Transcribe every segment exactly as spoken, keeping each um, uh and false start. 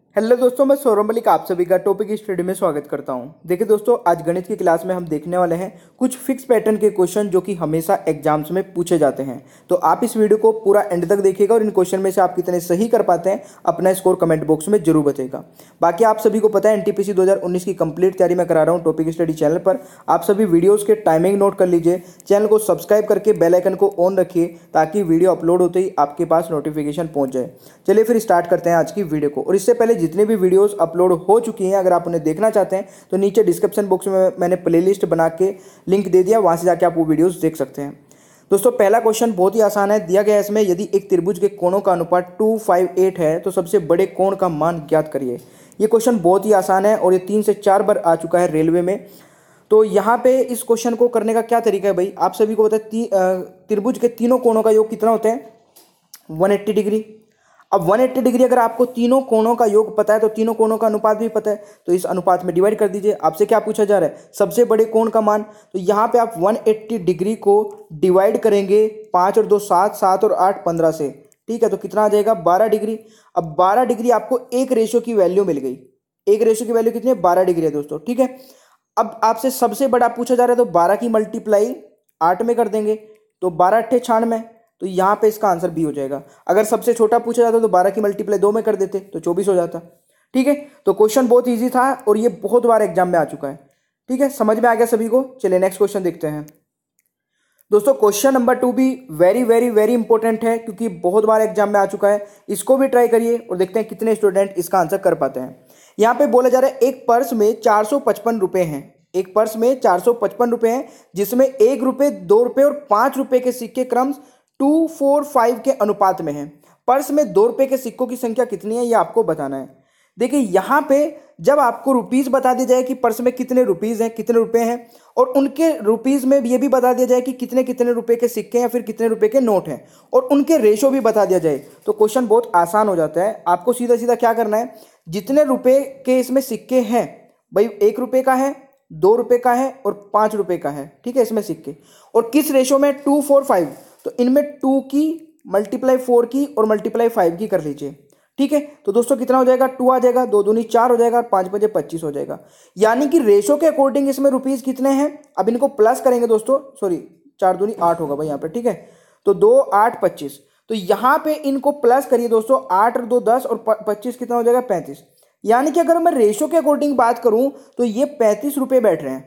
Hello दोस्तों, मैं सौरभ मलिक आप सभी का टॉपिक स्टडी में स्वागत करता हूं। देखिए दोस्तों, आज गणित की क्लास में हम देखने वाले हैं कुछ फिक्स पैटर्न के क्वेश्चन जो कि हमेशा एग्जाम्स में पूछे जाते हैं। तो आप इस वीडियो को पूरा एंड तक देखिएगा और इन क्वेश्चन में से आप कितने सही कर पाते हैं अपना स्कोर कमेंट बॉक्स में जरूर बताइएगा। बाकी आप सभी को पता है एनटीपीसी दो हज़ार उन्नीस की कंप्लीट तैयारी मैं करा रहा हूँ टॉपिक स्टडी चैनल पर। आप सभी वीडियोज़ के टाइमिंग नोट कर लीजिए, चैनल को सब्सक्राइब करके बेल आइकन को ऑन रखिए ताकि वीडियो अपलोड होते ही आपके पास नोटिफिकेशन पहुंच जाए। चलिए फिर स्टार्ट करते हैं आज की वीडियो को। और इससे पहले जितने भी वीडियोस अपलोड हो चुकी हैं, अगर आप उन्हें देखना चाहते हैं तो नीचे डिस्क्रिप्शन बॉक्स में मैंने प्लेलिस्ट बना के लिंक दे दिया, वहां से जाके आप वो वीडियोस देख सकते हैं। दोस्तों, पहला क्वेश्चन बहुत ही आसान है। दिया गया है इसमें, यदि एक त्रिभुज के कोणों का अनुपात दो सौ अट्ठावन है तो सबसे बड़े कोण का मान ज्ञात करिए। ये क्वेश्चन बहुत ही आसान है और ये तीन से चार बार आ चुका है रेलवे में। तो यहाँ पे इस क्वेश्चन को करने का क्या तरीका है भाई, आप सभी को पता है त्रिभुज के तीनों कोणों का योग कितना होता है, एक सौ अस्सी डिग्री। अब एक सौ अस्सी डिग्री अगर आपको तीनों कोणों का योग पता है तो तीनों कोणों का अनुपात भी पता है, तो इस अनुपात में डिवाइड कर दीजिए। आपसे क्या पूछा जा रहा है, सबसे बड़े कोण का मान। तो यहाँ पे आप एक सौ अस्सी डिग्री को डिवाइड करेंगे पाँच और दो सात, सात और आठ पंद्रह से, ठीक है, तो कितना आ जाएगा बारह डिग्री। अब बारह डिग्री आपको एक रेशो की वैल्यू मिल गई। एक रेशो की वैल्यू कितनी है, बारह डिग्री है दोस्तों, ठीक है। अब आपसे सबसे बड़ा पूछा जा रहा है तो बारह की मल्टीप्लाई आठ में कर देंगे तो बारह अट्ठे छियानवे, तो यहाँ पे इसका आंसर बी हो जाएगा। अगर सबसे छोटा पूछा जाता तो बारह की मल्टीप्लाई दो में कर देते तो चौबीस हो जाता, ठीक है। तो क्वेश्चन बहुत इजी था और ये बहुत बार एग्जाम में आ चुका है, ठीक है। समझ में आ गया सभी को। चलिए नेक्स्ट क्वेश्चन देखते हैं दोस्तों। क्वेश्चन नंबर टू भी वेरी वेरी वेरी इंपॉर्टेंट है क्योंकि बहुत बार एग्जाम में आ चुका है। इसको भी ट्राई करिए और देखते हैं कितने स्टूडेंट इसका आंसर कर पाते हैं। यहाँ पे बोला जा रहा है एक पर्स में चार सौ पचपन रुपए हैं। एक पर्स में चार सौ पचपन रुपए हैं जिसमें एक रुपए, दो रुपए और पांच रुपए के सिक्के क्रम टू फोर फाइव के अनुपात में है। पर्स में दो रुपए के सिक्कों की संख्या कितनी है ये आपको बताना है। देखिए यहाँ पे जब आपको रुपीस बता दिया जाए कि पर्स में कितने रुपीस हैं, कितने रुपए हैं, और उनके रुपीस में ये भी बता दिया जाए कि कितने कितने रुपए के सिक्के या फिर कितने रुपए के नोट हैं और उनके रेशो भी बता दिया जाए तो क्वेश्चन बहुत आसान हो जाता है। आपको सीधा सीधा क्या करना है, जितने रुपए के इसमें सिक्के हैं भाई, एक रुपए का है, दो रुपए का है और पांच रुपए का है, ठीक है, इसमें सिक्के, और किस रेशो में, टू फोर फाइव, तो इनमें टू की मल्टीप्लाई फोर की और मल्टीप्लाई फाइव की कर लीजिए, ठीक है। तो दोस्तों कितना हो जाएगा, टू आ जाएगा, दो दूनी चार हो जाएगा और पांच बजे पच्चीस हो जाएगा। यानी कि रेशो के अकॉर्डिंग इसमें रुपीस कितने हैं, अब इनको प्लस करेंगे दोस्तों, सॉरी चार दूनी आठ होगा भाई यहाँ पे, ठीक है। तो दो आठ पच्चीस, तो यहाँ पे इनको प्लस करिए दोस्तों, आठ और दो दस और पच्चीस कितना हो जाएगा, पैंतीस। यानी कि अगर मैं रेशो के अकॉर्डिंग बात करूं तो ये पैंतीस रुपए बैठ रहे हैं,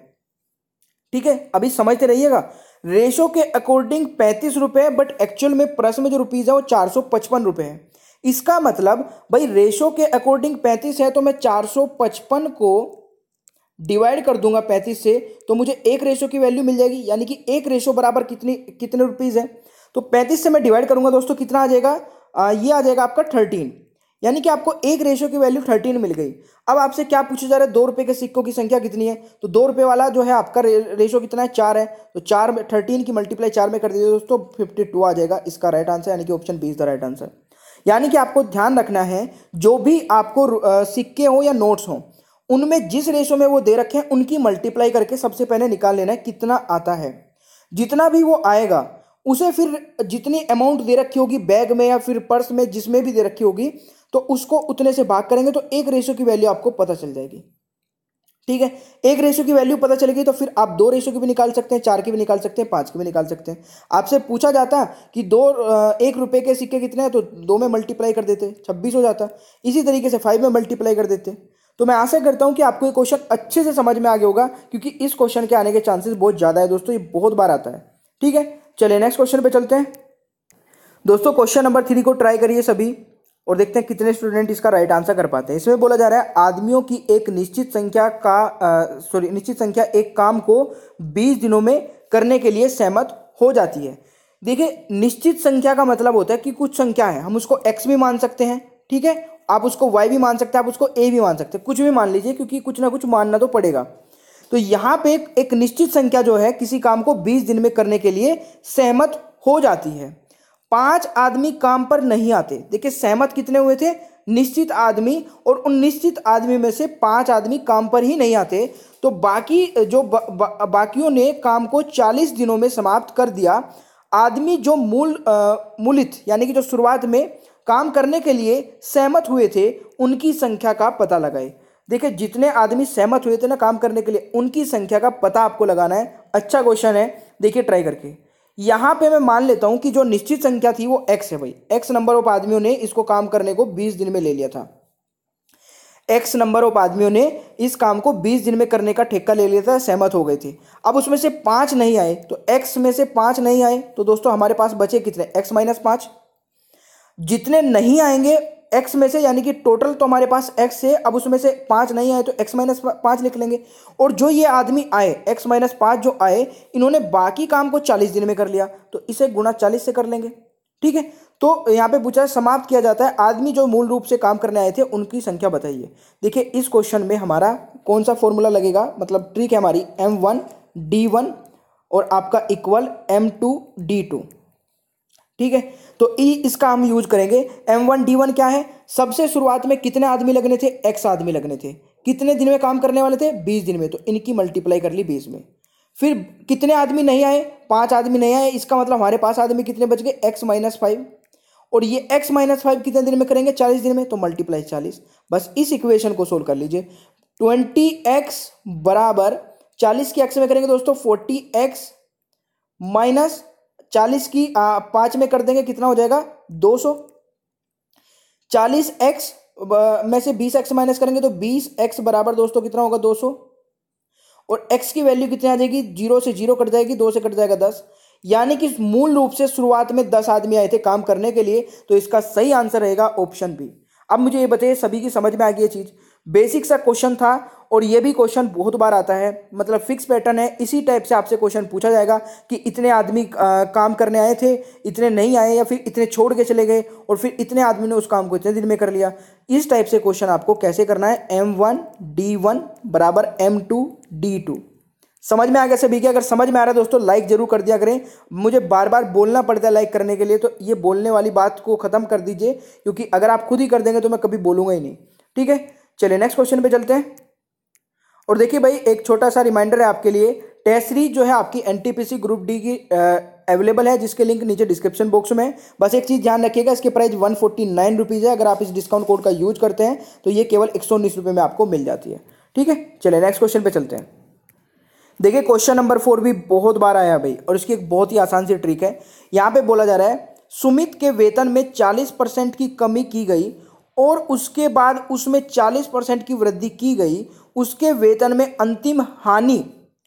ठीक है। अभी समझते रहिएगा, रेशो के अकॉर्डिंग पैंतीस रुपए, बट एक्चुअल में प्रश्न में जो रुपीज है वो चार सौ पचपन रुपए है। इसका मतलब भाई रेशो के अकॉर्डिंग पैंतीस है तो मैं चार सौ पचपन को डिवाइड कर दूंगा पैंतीस से तो मुझे एक रेशो की वैल्यू मिल जाएगी। यानी कि एक रेशो बराबर कितनी कितने रुपीज है, तो पैंतीस से मैं डिवाइड करूंगा दोस्तों, कितना आ जाएगा, आ, ये आ जाएगा आपका थर्टीन। यानी कि आपको एक रेशो की वैल्यू थर्टीन मिल गई। अब आपसे क्या पूछा जा रहा है, दो रुपए के सिक्कों की संख्या कितनी है, तो दो रुपए वाला जो है आपका रे, रेशो कितना है, चार है, तो चार में थर्टीन की मल्टीप्लाई चार में कर दीजिए दोस्तों, फिफ्टी टू आ जाएगा इसका राइट आंसर। यानी कि option B is the right answer. यानी कि आपको ध्यान रखना है, जो भी आपको आ, सिक्के हो या नोट्स हो, उनमें जिस रेशो में वो दे रखे हैं उनकी मल्टीप्लाई करके सबसे पहले निकाल लेना है कितना आता है। जितना भी वो आएगा उसे फिर जितनी अमाउंट दे रखी होगी बैग में या फिर पर्स में, जिसमें भी दे रखी होगी, तो उसको उतने से भाग करेंगे तो एक रेशो की वैल्यू आपको पता चल जाएगी, ठीक है। एक रेशो की वैल्यू पता चलेगी तो फिर आप दो रेशो की भी निकाल सकते हैं, चार की भी निकाल सकते हैं, पांच की भी निकाल सकते हैं। आपसे पूछा जाता कि दो एक रुपए के सिक्के कितने हैं तो दो में मल्टीप्लाई कर देते, छब्बीस हो जाता। इसी तरीके से फाइव में मल्टीप्लाई कर देते। तो मैं आशा करता हूं कि आपको ये क्वेश्चन अच्छे से समझ में आ गया होगा क्योंकि इस क्वेश्चन के आने के चांसेस बहुत ज्यादा है दोस्तों, ये बहुत बार आता है, ठीक है। चलिए नेक्स्ट क्वेश्चन पे चलते हैं दोस्तों। क्वेश्चन नंबर थ्री को ट्राई करिए सभी और देखते हैं कितने स्टूडेंट इसका राइट आंसर कर पाते हैं। इसमें बोला जा रहा है आदमियों की एक निश्चित संख्या का सॉरी निश्चित संख्या एक काम को बीस दिनों में करने के लिए सहमत हो जाती है। देखिए, निश्चित संख्या का मतलब होता है कि कुछ संख्या है, हम उसको x भी मान सकते हैं, ठीक है, आप उसको y भी मान सकते हैं, आप उसको a भी मान सकते हैं, कुछ भी मान लीजिए क्योंकि कुछ ना कुछ मानना तो पड़ेगा। तो यहाँ पे एक, एक निश्चित संख्या जो है किसी काम को बीस दिन में करने के लिए सहमत हो जाती है। पांच आदमी काम पर नहीं आते। देखिए सहमत कितने हुए थे, निश्चित आदमी, और उन निश्चित आदमी में से पांच आदमी काम पर ही नहीं आते तो बाकी जो बा, बा, बाकियों ने काम को चालीस दिनों में समाप्त कर दिया। आदमी जो मूल मूलित यानी कि जो शुरुआत में काम करने के लिए सहमत हुए थे उनकी संख्या का पता लगाए। देखिए जितने आदमी सहमत हुए थे ना काम करने के लिए, उनकी संख्या का पता आपको लगाना है। अच्छा क्वेश्चन है, देखिए ट्राई करके। यहां पे मैं मान लेता हूं कि जो निश्चित संख्या थी वो एक्स है भाई। एक्स नंबर ऑफ आदमियों ने इसको काम करने को बीस दिन में ले लिया था। एक्स नंबर ऑफ आदमियों ने इस काम को बीस दिन में करने का ठेका ले लिया था, सहमत हो गए थे। अब उसमें से पांच नहीं आए, तो एक्स में से पांच नहीं आए तो दोस्तों हमारे पास बचे कितने, एक्स माइनस पांच। जितने नहीं आएंगे एक्स में से, यानी कि टोटल तो हमारे पास एक्स है, अब उसमें से पांच नहीं आए तो एक्स माइनस पांच लिख लेंगे। और जो ये आदमी आए एक्स माइनस पांच जो आए, इन्होंने बाकी काम को चालीस दिन में कर लिया, तो इसे गुणा चालीस से कर लेंगे। ठीक है, तो यहाँ पे पूछा समाप्त किया जाता है आदमी जो मूल रूप से काम करने आए थे उनकी संख्या बताइए। देखिए इस क्वेश्चन में हमारा कौन सा फॉर्मूला लगेगा, मतलब ट्रिक है हमारी एम वन डी वन और आपका equal M two D two. ठीक है, तो ई इसका हम यूज करेंगे। एम वन डी वन क्या है, सबसे शुरुआत में कितने आदमी लगने थे, एक्स आदमी लगने थे। कितने दिन में काम करने वाले थे, बीस दिन में, तो इनकी मल्टीप्लाई कर ली बीस में। फिर कितने आदमी नहीं आए, पांच आदमी नहीं आए, इसका मतलब हमारे पास आदमी कितने बच गए, एक्स माइनस फाइव। और ये एक्स माइनस फाइव कितने दिन में करेंगे, चालीस दिन में, तो मल्टीप्लाई चालीस। बस इस इक्वेशन को सोल्व कर लीजिए। ट्वेंटी एक्स बराबर चालीस की एक्स में करेंगे दोस्तों फोर्टी एक्स माइनस चालीस की पांच में कर देंगे, कितना हो जाएगा दो सौ। चालीस एक्स में से बीस एक्स माइनस करेंगे तो बीस एक्स बराबर दोस्तों कितना होगा, दो सौ। और x की वैल्यू कितनी आ जाएगी, जीरो से जीरो कट जाएगी, दो से कट जाएगा दस। यानी कि मूल रूप से शुरुआत में दस आदमी आए थे काम करने के लिए, तो इसका सही आंसर रहेगा ऑप्शन बी। अब मुझे ये बताइए सभी की समझ में आ गई ये चीज। बेसिक सा क्वेश्चन था और ये भी क्वेश्चन बहुत बार आता है, मतलब फिक्स पैटर्न है। इसी टाइप से आपसे क्वेश्चन पूछा जाएगा कि इतने आदमी आ, काम करने आए थे, इतने नहीं आए, या फिर इतने छोड़ के चले गए और फिर इतने आदमी ने उस काम को इतने दिन में कर लिया। इस टाइप से क्वेश्चन आपको कैसे करना है, एम वन डी वन बराबर एम टू डी टू। समझ में आ गया सभी के? अगर समझ में आ रहा है दोस्तों लाइक जरूर कर दिया करें, मुझे बार बार बोलना पड़ता है लाइक करने के लिए, तो ये बोलने वाली बात को खत्म कर दीजिए, क्योंकि अगर आप खुद ही कर देंगे तो मैं कभी बोलूंगा ही नहीं। ठीक है, चलिए नेक्स्ट क्वेश्चन पे चलते हैं। और देखिए भाई एक छोटा सा रिमाइंडर है आपके लिए, टेस्ट सीरीज जो है आपकी एनटीपीसी ग्रुप डी की अवेलेबल है, जिसके लिंक नीचे डिस्क्रिप्शन बॉक्स में है। बस एक चीज ध्यान रखिएगा, इसके price one forty nine rupees है। अगर आप इस डिस्काउंट कोड का यूज करते हैं तो ये केवल एक सौ उन्नीस रुपये में आपको मिल जाती है। ठीक है, चलिए नेक्स्ट क्वेश्चन पे चलते हैं। देखिए क्वेश्चन नंबर फोर भी बहुत बार आया भाई, और इसकी एक बहुत ही आसान सी ट्रिक है। यहाँ पे बोला जा रहा है सुमित के वेतन में चालीस परसेंट की कमी की गई और उसके बाद उसमें चालीस परसेंट की वृद्धि की गई, उसके वेतन में अंतिम हानि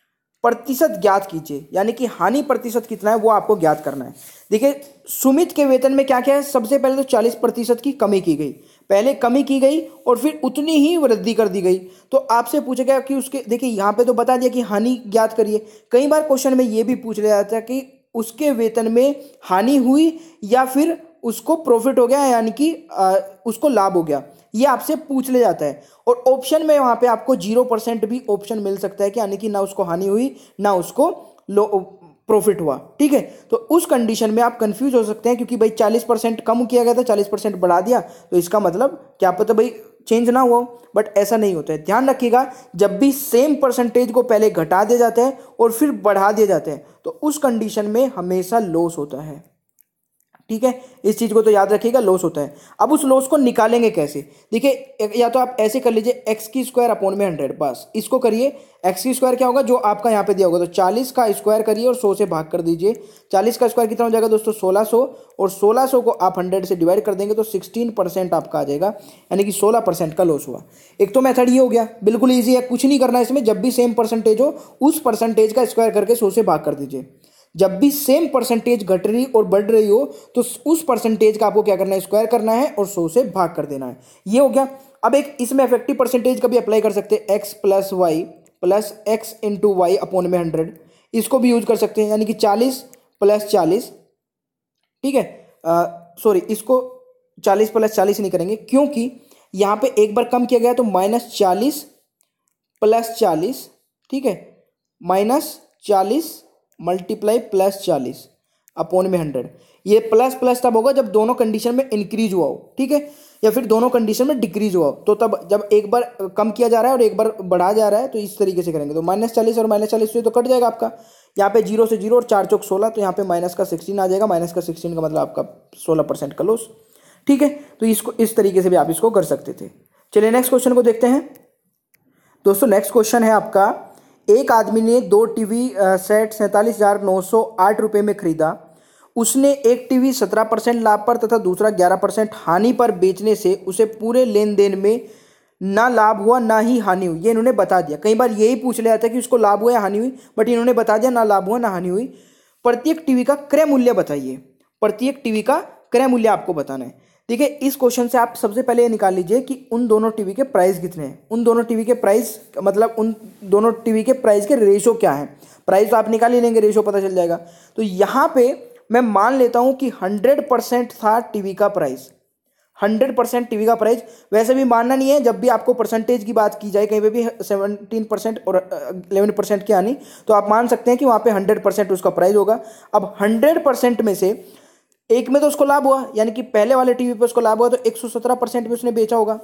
प्रतिशत ज्ञात कीजिए। यानी कि हानि प्रतिशत कितना है वो आपको ज्ञात करना है। देखिए सुमित के वेतन में क्या क्या है, सबसे पहले तो चालीस प्रतिशत की कमी की गई, पहले कमी की गई और फिर उतनी ही वृद्धि कर दी गई। तो आपसे पूछा गया कि उसके, देखिए यहाँ पे तो बता दिया कि हानि ज्ञात करिए। कई बार क्वेश्चन में ये भी पूछ लिया जाता है कि उसके वेतन में हानि हुई या फिर उसको प्रॉफिट हो गया, यानी कि उसको लाभ हो गया, ये आपसे पूछ ले जाता है। और ऑप्शन में वहां पे आपको जीरो परसेंट भी ऑप्शन मिल सकता है कि यानी कि ना उसको हानि हुई ना उसको लो प्रॉफिट हुआ। ठीक है, तो उस कंडीशन में आप कंफ्यूज हो सकते हैं, क्योंकि भाई चालीस परसेंट कम किया गया था, चालीस परसेंट बढ़ा दिया, तो इसका मतलब क्या पता भाई चेंज ना हुआ, बट ऐसा नहीं होता है। ध्यान रखिएगा, जब भी सेम परसेंटेज को पहले घटा दिया जाता है और फिर बढ़ा दिया जाता है तो उस कंडीशन में हमेशा लॉस होता है। ठीक है, इस चीज को तो याद रखिएगा, लॉस होता है। अब उस लॉस को निकालेंगे कैसे, देखिए या तो आप ऐसे कर लीजिए एक्स की स्क्वायर अपॉन में हंड्रेड, बस इसको करिए। एक्स की स्क्वायर क्या होगा, जो आपका यहाँ पे दिया होगा, तो चालीस का स्क्वायर करिए और सौ से भाग कर दीजिए। चालीस का स्क्वायर कितना हो जाएगा दोस्तों, सोलह सौ, और सोलह सौ को आप हंड्रेड से डिवाइड कर देंगे तो सिक्सटीन परसेंट आपका आ जाएगा, यानी कि सोलह परसेंट का लॉस हुआ। एक तो मेथड ये हो गया, बिल्कुल ईजी है, कुछ नहीं करना है इसमें। जब भी सेम परसेंटेज हो उस परसेंटेज का स्क्वायर करके सौ से भाग कर दीजिए। जब भी सेम परसेंटेज घट रही और बढ़ रही हो तो उस परसेंटेज का आपको क्या करना है, स्क्वायर करना है और सौ से भाग कर देना है। ये हो गया। अब एक इसमें इफेक्टिव परसेंटेज का भी अप्लाई कर सकते हैं, X plus Y plus X into Y upon में हंड्रेड, इसको भी यूज कर सकते हैं, यानी कि चालीस प्लस चालीस। ठीक है, सॉरी इसको चालीस प्लस चालीस नहीं करेंगे, क्योंकि यहां पे एक बार कम किया गया तो माइनस चालीस प्लस चालीस, ठीक है, माइनस चालीस मल्टीप्लाई प्लस चालीस अपॉन में हंड्रेड। ये प्लस प्लस तब होगा जब दोनों कंडीशन में इंक्रीज हुआ हो, ठीक है, या फिर दोनों कंडीशन में डिक्रीज हुआ हो, तो तब जब एक बार कम किया जा रहा है और एक बार बढ़ा जा रहा है तो इस तरीके से करेंगे। तो माइनस चालीस और माइनस चालीस से तो कट जाएगा आपका, यहाँ पे जीरो से जीरो और चार चौक सोलह, तो यहाँ पे माइनस का सिक्सटीन आ जाएगा। माइनस का सिक्सटीन का मतलब आपका सोलह परसेंट का लॉस। ठीक है, तो इसको इस तरीके से भी आप इसको कर सकते थे। चलिए नेक्स्ट क्वेश्चन को देखते हैं दोस्तों। नेक्स्ट क्वेश्चन है आपका, एक आदमी ने दो टीवी सेट सैंतालीस हजार नौ सौ आठ रुपये में खरीदा। उसने एक टीवी सत्रह परसेंट लाभ पर तथा दूसरा ग्यारह परसेंट हानि पर बेचने से उसे पूरे लेन देन में ना लाभ हुआ ना ही हानि हुई, ये इन्होंने बता दिया। कई बार यही पूछ लिया था कि उसको लाभ हुआ या हानि हुई, बट इन्होंने बता दिया ना लाभ हुआ ना हानि हुई। प्रत्येक टीवी का क्रय मूल्य बताइए, प्रत्येक टीवी का क्रय मूल्य आपको बताना है। देखिए इस क्वेश्चन से आप सबसे पहले ये निकाल लीजिए कि उन दोनों टीवी के प्राइस कितने हैं। उन दोनों टीवी के प्राइस मतलब उन दोनों टीवी के प्राइस के रेशो क्या है, प्राइस तो आप निकाल ही लेंगे, रेशो पता चल जाएगा। तो यहाँ पे मैं मान लेता हूँ कि हंड्रेड परसेंट था टीवी का प्राइस, हंड्रेड परसेंट टीवी का प्राइस। वैसे भी मानना नहीं है, जब भी आपको परसेंटेज की बात की जाए कहीं पे भी सेवनटीन परसेंट और इलेवन परसेंट की आनी, तो आप मान सकते हैं कि वहाँ पे हंड्रेड परसेंट उसका प्राइस होगा। अब हंड्रेड परसेंट में से एक में तो उसको लाभ हुआ, यानी कि पहले वाले टीवी पे उसको लाभ हुआ, तो एक सौ सत्रह परसेंट में उसने बेचा होगा।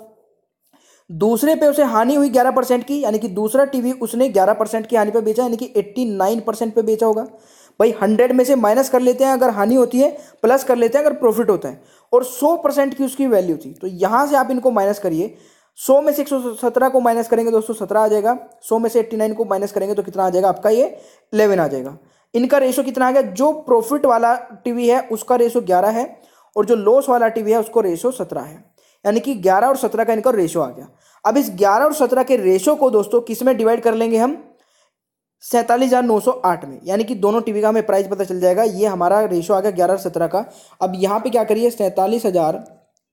दूसरे पे उसे हानि हुई ग्यारह परसेंट की, यानी कि दूसरा टीवी उसने ग्यारह परसेंट की हानि पे बेचा, यानी कि नवासी परसेंट पे बेचा होगा। भाई हंड्रेड में से माइनस कर लेते हैं अगर हानि होती है, प्लस कर लेते हैं अगर प्रॉफिट होता है, और सौ परसेंट की उसकी वैल्यू थी। तो यहां से आप इनको माइनस करिए, सौ में से एक सौ सत्रह को माइनस करेंगे दोस्तों सत्रह आ जाएगा, सौ में से नवासी को माइनस करेंगे तो कितना आ जाएगा आपका, ये ग्यारह आ जाएगा। इनका रेशो कितना आ गया, जो प्रॉफिट वाला टीवी है उसका रेशो ग्यारह है और जो लॉस वाला टीवी है उसको रेशो सत्रह है, यानी कि ग्यारह और सत्रह का इनका रेशो आ गया। अब इस ग्यारह और सत्रह के रेशो को दोस्तों किस में डिवाइड कर लेंगे हम, सैंतालीस हजार नौ सौ आठ में, यानी कि दोनों टीवी का हमें प्राइस पता चल जाएगा। ये हमारा रेशो आ गया ग्यारह और सत्रह का। अब यहाँ पे क्या करिए, सैंतालीस हजार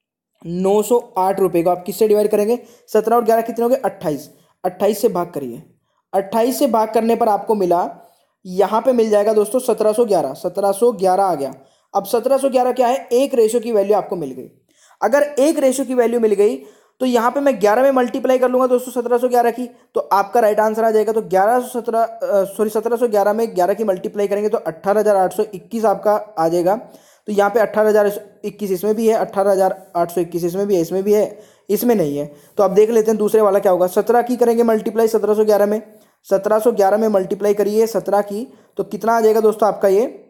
नौ सौ आठ रुपये को आप किससे डिवाइड करेंगे, सत्रह और ग्यारह कितने हो गए, अट्ठाईस, अट्ठाईस से भाग करिए। अट्ठाईस से भाग करने पर आपको मिला, यहाँ पे मिल जाएगा दोस्तों सत्रह सौ ग्यारह, सत्रह सौ ग्यारह आ गया। अब सत्रह सौ ग्यारह क्या है, एक रेशो की वैल्यू आपको मिल गई। अगर एक रेशो की वैल्यू मिल गई तो यहाँ पे मैं ग्यारह में मल्टीप्लाई कर लूंगा दोस्तों सत्रह सौ ग्यारह की, तो आपका राइट आंसर आ जाएगा। तो ग्यारह सौ सत्रह सॉरी सत्रह सौ ग्यारह में ग्यारह की मल्टीप्लाई करेंगे तो अट्ठारह हजार आठ सौ इक्कीस आपका आ जाएगा। तो यहाँ पे अट्ठारह हजार इक्कीस इसमें भी है, अट्ठारह हजार आठ सौ इक्कीस इसमें भी है, इसमें भी है, इसमें नहीं है। तो अब देख लेते हैं दूसरे वाला क्या होगा। सत्रह की करेंगे मल्टीप्लाई सत्रह सौ ग्यारह में, सत्रह सौ ग्यारह में मल्टीप्लाई करिए सत्रह की, तो कितना आ जाएगा दोस्तों आपका, ये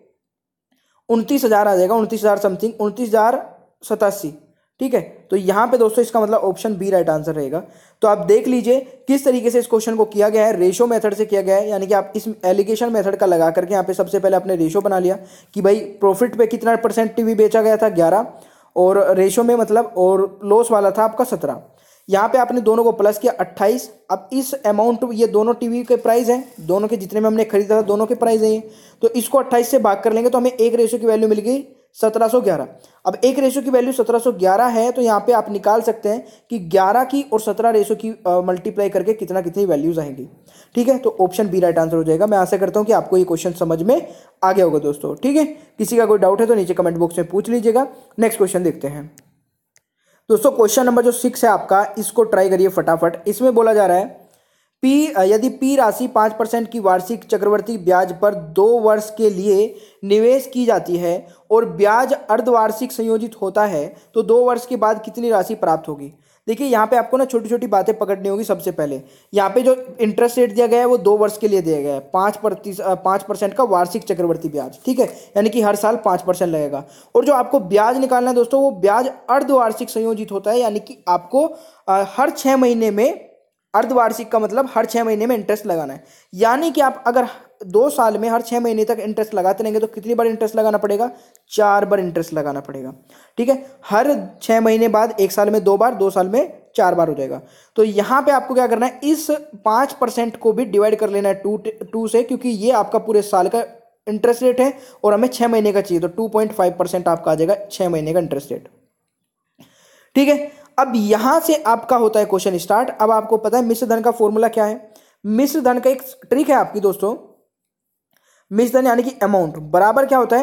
उनतीस हजार आ जाएगा, उनतीस हजार समथिंग, उनतीस हजार सतासी। ठीक है, तो यहाँ पे दोस्तों इसका मतलब ऑप्शन बी राइट आंसर रहेगा। तो आप देख लीजिए किस तरीके से इस क्वेश्चन को किया गया है, रेशो मेथड से किया गया है, यानी कि आप इस एलिगेशन मेथड का लगा करके यहाँ पे सबसे पहले आपने रेशो बना लिया कि भाई प्रॉफिट पे कितना परसेंट टीवी बेचा गया था, ग्यारह, और रेशो में मतलब और लॉस वाला था आपका सत्रह। यहाँ पे आपने दोनों को प्लस किया अट्ठाईस। अब इस अमाउंट, ये दोनों टीवी के प्राइस हैं, दोनों के जितने में हमने खरीदा था दोनों के प्राइस हैं ये, तो इसको अट्ठाईस से भाग कर लेंगे तो हमें एक रेशो की वैल्यू मिल गई सत्रह सौ ग्यारह। अब एक रेशो की वैल्यू सत्रह सौ ग्यारह है, तो यहाँ पे आप निकाल सकते हैं कि ग्यारह की और सत्रह रेशो की मल्टीप्लाई करके कितना कितनी वैल्यूज आएंगी। ठीक है, तो ऑप्शन बी राइट आंसर हो जाएगा। मैं आशा करता हूँ कि आपको ये क्वेश्चन समझ में आ गया होगा दोस्तों। ठीक है, किसी का कोई डाउट है तो नीचे कमेंट बॉक्स में पूछ लीजिएगा। नेक्स्ट क्वेश्चन देखते हैं दोस्तों। क्वेश्चन नंबर जो सिक्स है आपका, इसको ट्राई करिए फटाफट। इसमें बोला जा रहा है पी यदि पी राशि पाँच परसेंट की वार्षिक चक्रवृद्धि ब्याज पर दो वर्ष के लिए निवेश की जाती है और ब्याज अर्धवार्षिक संयोजित होता है, तो दो वर्ष के बाद कितनी राशि प्राप्त होगी। देखिए यहाँ पे आपको ना छोटी छोटी बातें पकड़नी होगी। सबसे पहले यहाँ पे जो इंटरेस्ट रेट दिया गया है वो दो वर्ष के लिए दिया गया है, पाँच प्रतिशत पाँच परसेंट का वार्षिक चक्रवृद्धि ब्याज। ठीक है, यानी कि हर साल पाँच परसेंट लगेगा। और जो आपको ब्याज निकालना है दोस्तों, वो ब्याज अर्धवार्षिक संयोजित होता है, यानी कि आपको आ, हर छः महीने में, अर्धवार्षिक का मतलब हर छः महीने में इंटरेस्ट लगाना है। यानी कि आप अगर दो साल में हर छः महीने तक इंटरेस्ट लगाते रहेंगे तो कितनी बार इंटरेस्ट लगाना पड़ेगा, चार बार इंटरेस्ट लगाना पड़ेगा। ठीक है, हर छः महीने बाद, एक साल में दो बार, दो साल में चार बार हो जाएगा। तो यहाँ पे आपको क्या करना है, इस पाँच परसेंट को भी डिवाइड कर लेना है टू टू से, क्योंकि ये आपका पूरे साल का इंटरेस्ट रेट है और हमें छः महीने का चाहिए, तो टू पॉइंट फाइव परसेंट आपका आ जाएगा छः महीने का इंटरेस्ट रेट। ठीक है, अब यहां से आपका होता है क्वेश्चन स्टार्ट। अब आपको पता है मिश्र धन का फॉर्मूला क्या है। मिश्र धन का एक ट्रिक है आपकी दोस्तों। मिश्र धन यानी कि अमाउंट बराबर क्या होता है,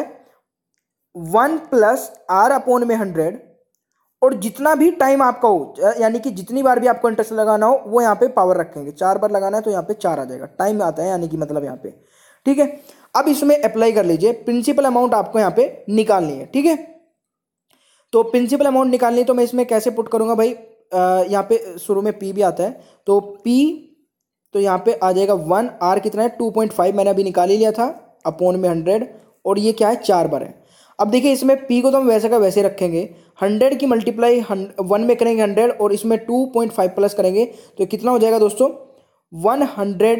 वन प्लस आर अपोन में हंड्रेड, और जितना भी टाइम आपका हो, यानी कि जितनी बार भी आपको इंटरेस्ट लगाना हो वो यहाँ पे पावर रखेंगे। चार बार लगाना है तो यहाँ पे चार आ जाएगा, टाइम आता है यानी कि मतलब यहाँ पे। ठीक है, अब इसमें अप्लाई कर लीजिए, प्रिंसिपल अमाउंट आपको यहाँ पे निकालनी है। ठीक है, तो प्रिंसिपल अमाउंट निकालनी, तो मैं इसमें कैसे पुट करूंगा भाई, यहाँ पे शुरू में पी भी आता है, तो पी तो यहाँ पे आ जाएगा वन, आर कितना है टू पॉइंट फाइव, मैंने अभी निकाल ही लिया था, अपॉन में हंड्रेड, और ये क्या है चार बार है। अब देखिए इसमें p को तो हम वैसे का वैसे रखेंगे, हंड्रेड की मल्टीप्लाई वन में करेंगे हंड्रेड और इसमें टू पॉइंट फाइव प्लस करेंगे तो कितना हो जाएगा दोस्तों, one hundred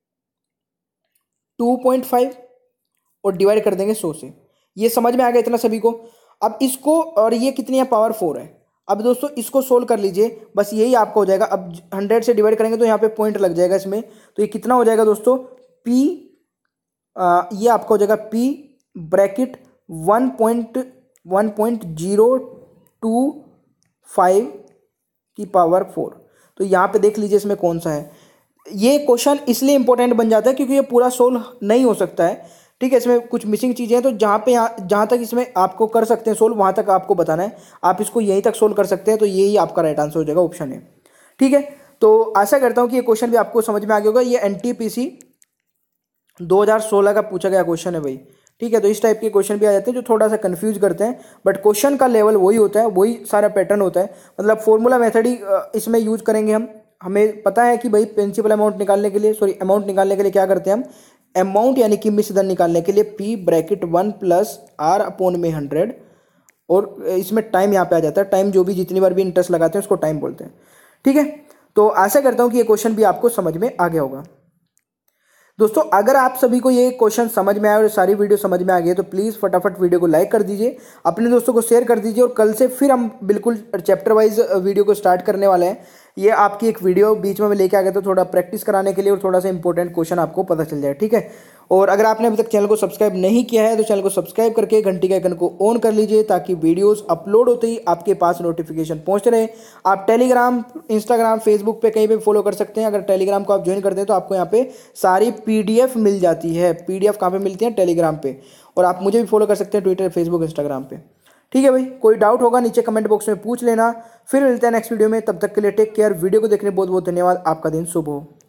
two point five और डिवाइड कर देंगे सौ से। ये समझ में आ गया इतना सभी को। अब इसको, और ये कितनी है, पावर फोर है। अब दोस्तों इसको सोल्व कर लीजिए, बस यही आपका हो जाएगा। अब हंड्रेड से डिवाइड करेंगे तो यहाँ पे पॉइंट लग जाएगा इसमें, तो ये कितना हो जाएगा दोस्तों, p आ, ये आपका हो जाएगा p bracket one point one point zero two five की पावर फोर। तो यहाँ पे देख लीजिए इसमें कौन सा है। ये क्वेश्चन इसलिए इंपॉर्टेंट बन जाता है क्योंकि ये पूरा सोल्व नहीं हो सकता है, ठीक है। इसमें कुछ मिसिंग चीज़ें हैं, तो जहाँ पे यहाँ जहाँ तक इसमें आपको कर सकते हैं सोल्व, वहाँ तक आपको बताना है। आप इसको यहीं तक सोल्व कर सकते हैं, तो यही आपका राइट आंसर हो जाएगा, ऑप्शन है, ठीक है। तो आशा करता हूँ कि ये क्वेश्चन भी आपको समझ में आ गया होगा। ये एन टी पी सी दो हज़ार सोलह का पूछा गया क्वेश्चन है भाई, ठीक है। तो इस टाइप के क्वेश्चन भी आ जाते हैं जो थोड़ा सा कंफ्यूज करते हैं, बट क्वेश्चन का लेवल वही होता है, वही सारा पैटर्न होता है। मतलब फॉर्मूला मेथड ही इसमें यूज करेंगे हम। हमें पता है कि भाई प्रिंसिपल अमाउंट निकालने के लिए, सॉरी अमाउंट निकालने के लिए क्या करते हैं हम, अमाउंट यानी कि मिश्र धन निकालने के लिए p bracket one plus R upon में हंड्रेड, और इसमें टाइम यहाँ पे आ जाता है। टाइम जो भी जितनी बार भी इंटरेस्ट लगाते हैं उसको टाइम बोलते हैं, ठीक है। तो आशा करता हूँ कि ये क्वेश्चन भी आपको समझ में आ गया होगा। दोस्तों अगर आप सभी को ये क्वेश्चन समझ में आया और सारी वीडियो समझ में आ गई है तो प्लीज़ फटाफट वीडियो को लाइक कर दीजिए, अपने दोस्तों को शेयर कर दीजिए, और कल से फिर हम बिल्कुल चैप्टर वाइज वीडियो को स्टार्ट करने वाले हैं। ये आपकी एक वीडियो बीच में मैं लेके आ गया तो थोड़ा प्रैक्टिस कराने के लिए, और थोड़ा सा इंपॉर्टेंट क्वेश्चन आपको पता चल जाए, ठीक है। और अगर आपने अभी तक चैनल को सब्सक्राइब नहीं किया है तो चैनल को सब्सक्राइब करके घंटी के आइकन को ऑन कर लीजिए, ताकि वीडियोस अपलोड होते ही आपके पास नोटिफिकेशन पहुंच रहे। आप टेलीग्राम, इंस्टाग्राम, फेसबुक पे कहीं पे फॉलो कर सकते हैं। अगर टेलीग्राम को आप ज्वाइन करते हैं तो आपको यहाँ पे सारी पीडीएफ मिल जाती है। पीडीएफ कहाँ पे मिलती है, टेलीग्राम पे। और आप मुझे भी फॉलो कर सकते हैं ट्विटर, फेसबुक, इंस्टाग्राम पे, ठीक है भाई। कोई डाउट होगा नीचे कमेंट बॉक्स में पूछ लेना। फिर मिलते हैं नेक्स्ट वीडियो में, तब तक के लिए टेक केयर। वीडियो को देखने बहुत बहुत धन्यवाद। आपका दिन शुभ हो।